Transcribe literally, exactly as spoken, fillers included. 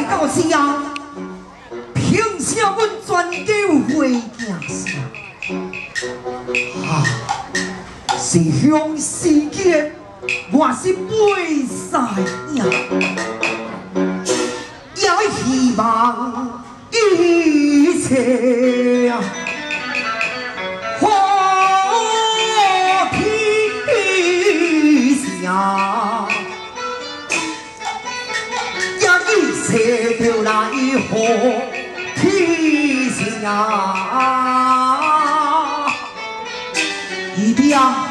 到时啊，凭啥阮全家回家声？啊，是向世界，我是袂使呀，也希望一切啊。 呀，呀，一切就来好天呀，一定。